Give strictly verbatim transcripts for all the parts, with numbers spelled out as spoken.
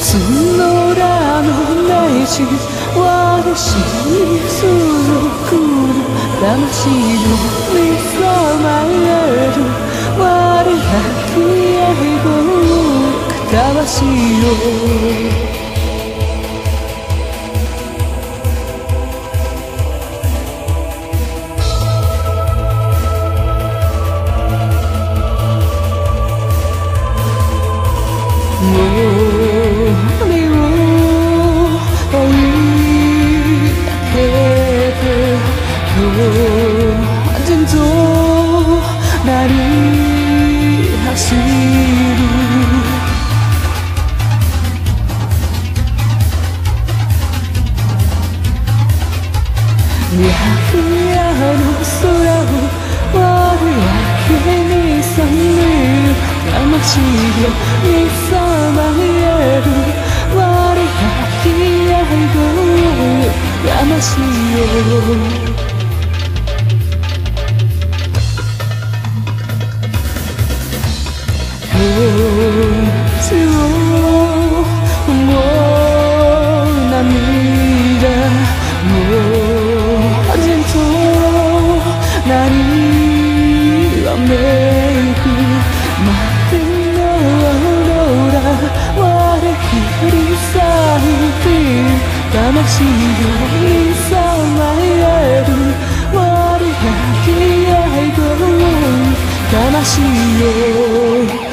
の大地私に続く魂の見さまえる我が消える魂よなり走る白夜の空を我はに覚める魂よ見さまえる我が消える魂よ強いもう涙もう陣となりわめく待のオーラ我一人咲いている魂よ見さまえる我が消える魂よ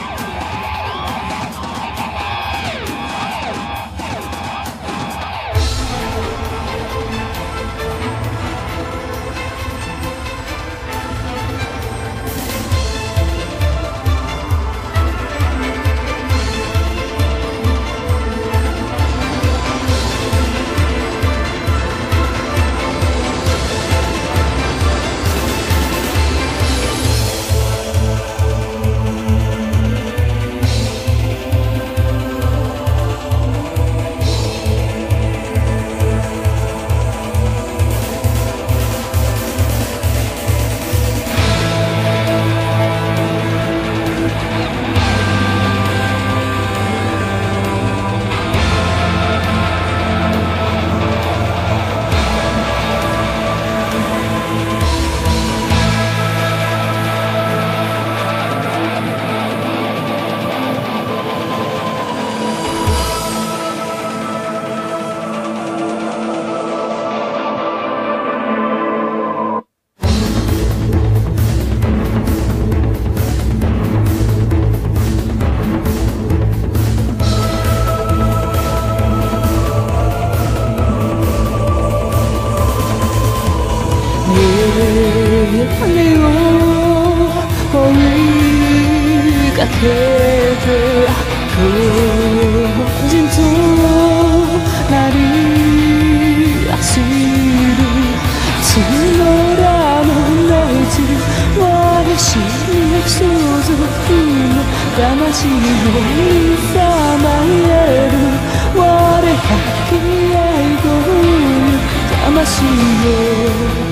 雨を追いかけて個人となり走るつらの大地私に続く魂を見さまえる我が消える魂よ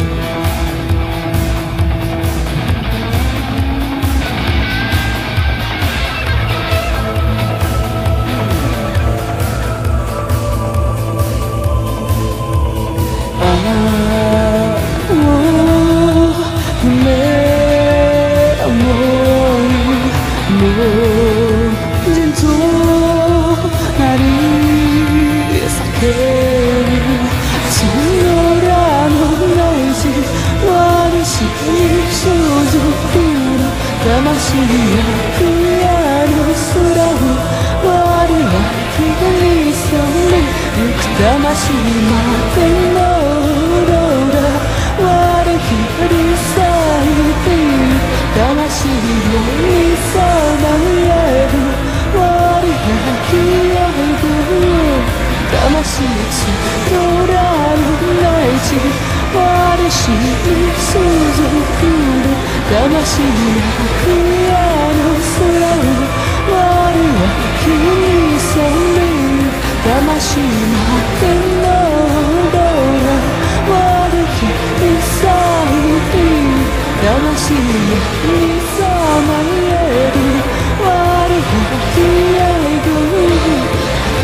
陣となり叫ぶ空の大地私に続く魂や暗の空を我は気に染めゆく魂までのオーロラ我一人咲いている魂よ見さまえる我が消える魂空の大地私に続く魂や暗の空を我は気に染める魂までのオーロラ我一人咲いている魂よ見さまえる我が消える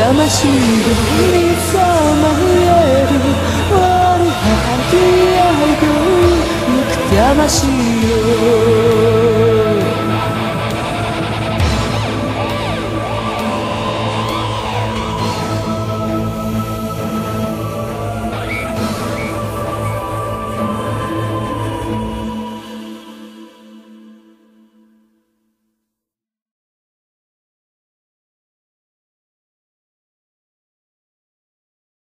魂を見覚える我は出会いの行く魂よ